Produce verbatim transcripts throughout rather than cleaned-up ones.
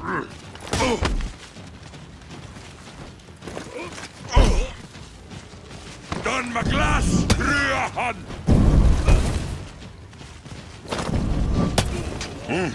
Don McGlass, Rüahan! Mm.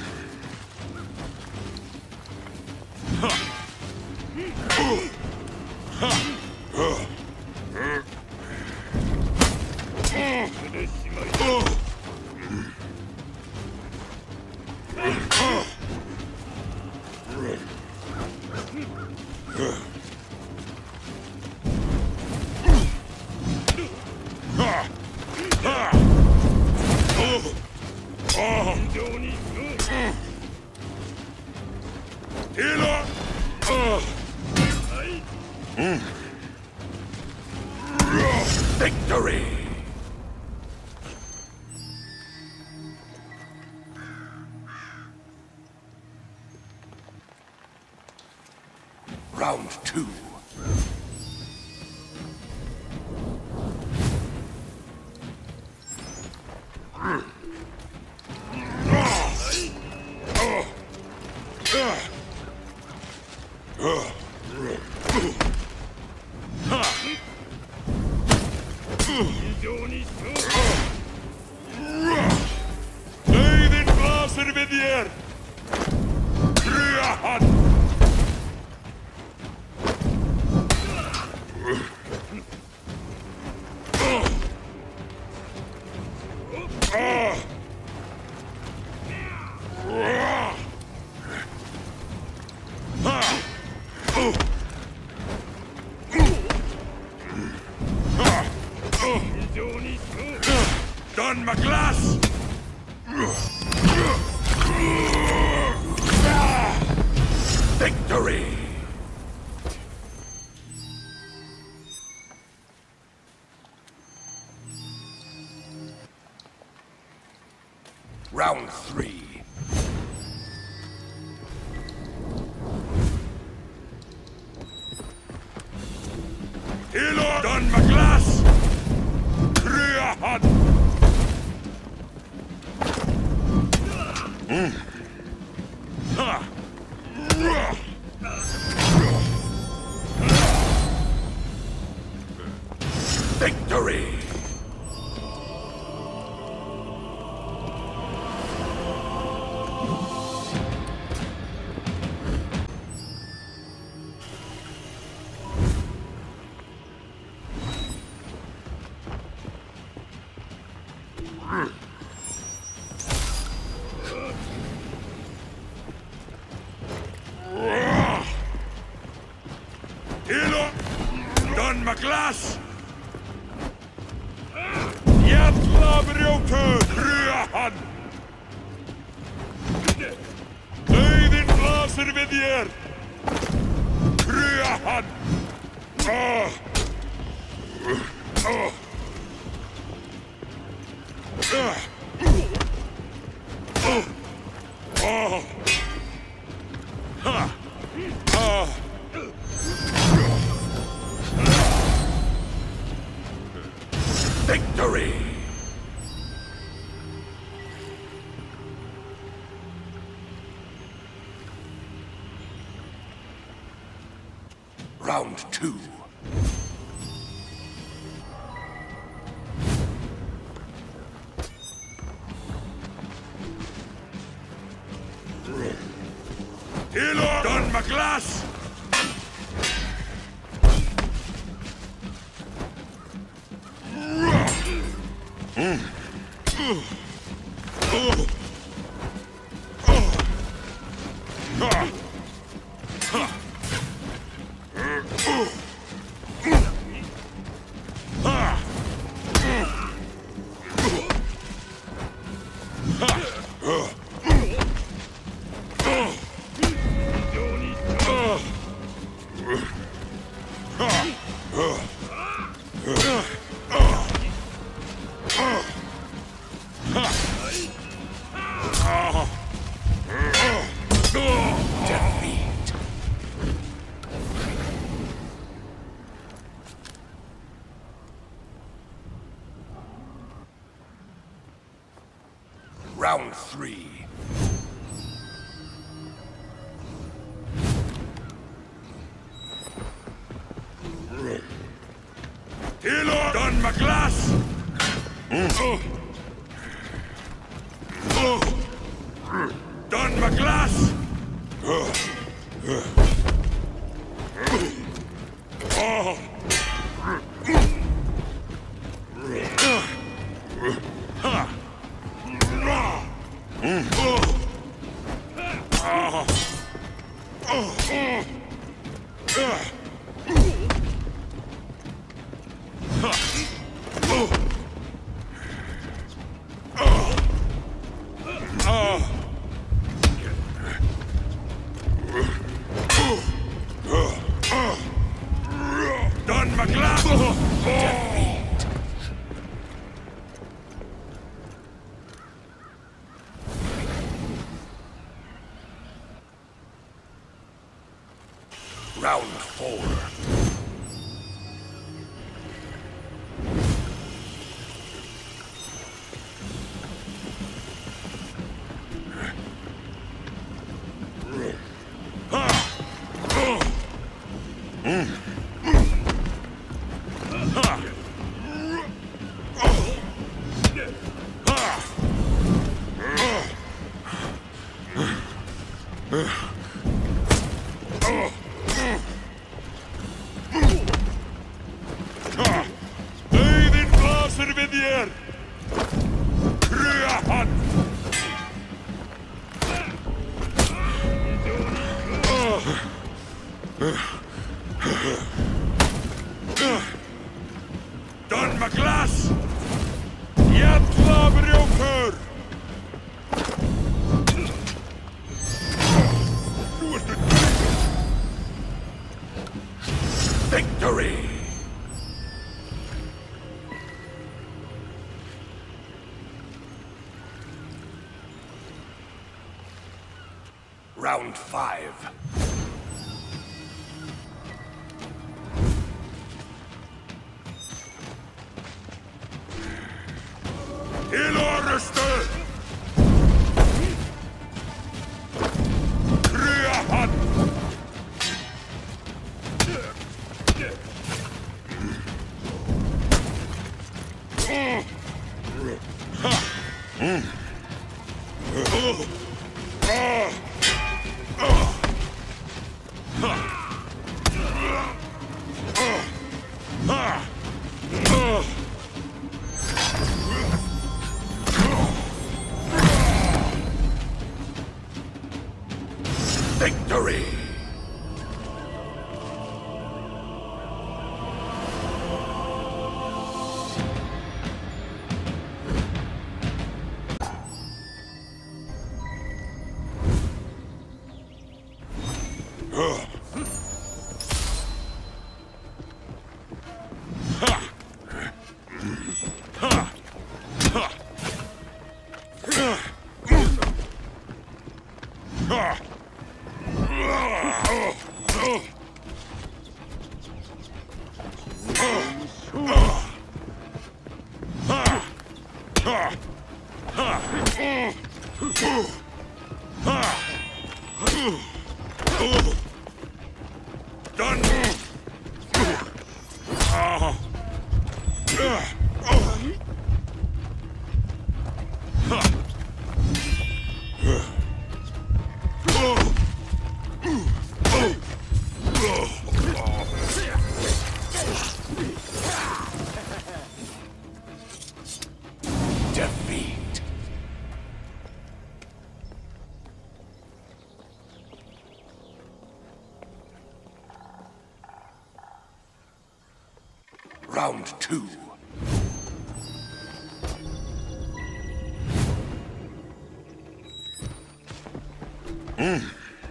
Victory! Round two. Leiðin blasir við þér! Rüahan! Don McGlass! Victory! Round three. Hilo Don McGlass! Rüahan! Mm. Ha! Victory! Hilo Don McGlass! Jævla brjótur! Rüahan! Leiðin blasir við þér! Rüahan! Oh! Oh! Uh! Oh! Oh! Ha! Ah! Victory! Round two. Hilo Don McGlass! Mm. Oh. Oh. Ah. Ha. Oh. Ah. Ah. Defeat. Round three. Done my glass! Done my glass! Defeat. Round four. Leiðin blasir við þér! Krua hann! Done my glass! Jævla brjókur! Nú ertu dæmdur! Victory! Round five. Til orustu! Krua hann! Victory! Done! Defeat. Round two. Mm.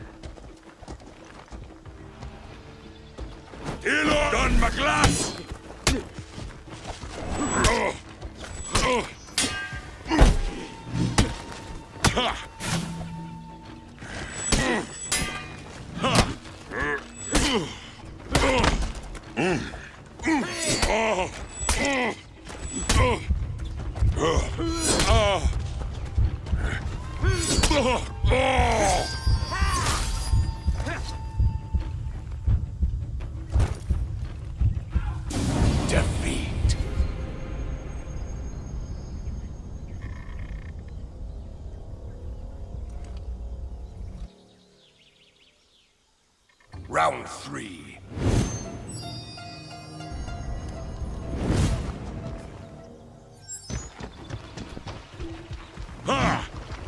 Hilo done my glass. Oh. Oh. Ha. Ha. Mm. Oh. Oh. Oh. Oh. Oh. Defeat. Round three. Ha!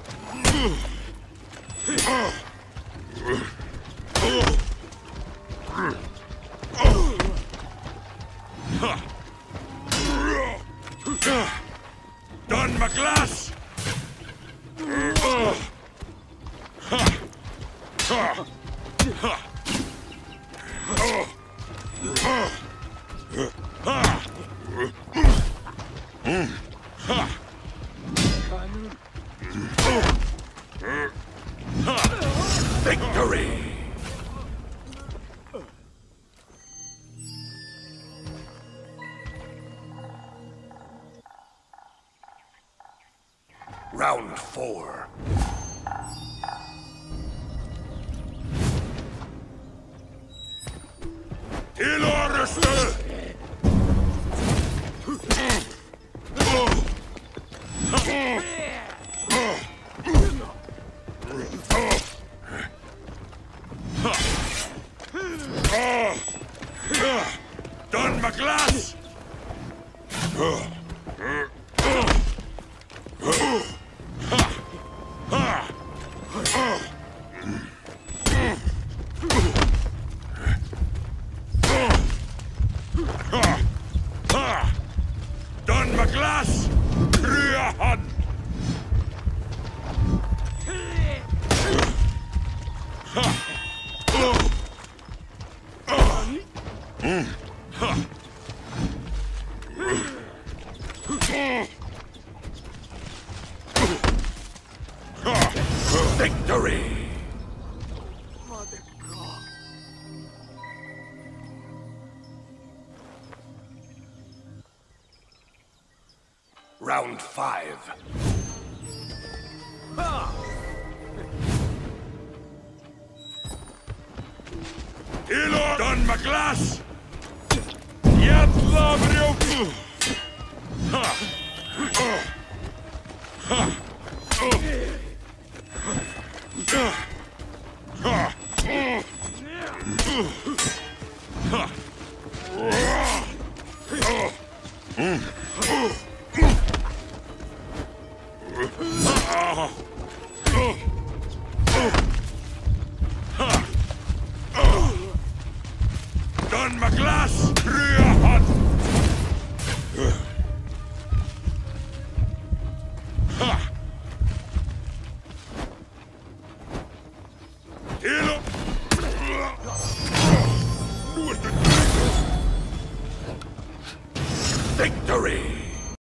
Don McGlass! Victory! Round four. Till Orrester! Don McGlass! Don McGlass! Kryahan! Victory! Round five. Ilor Don McGlass! Jatla Brioku! Ha! Ha! Don McGlass! Kryahan! Ha! Ilo! Victory!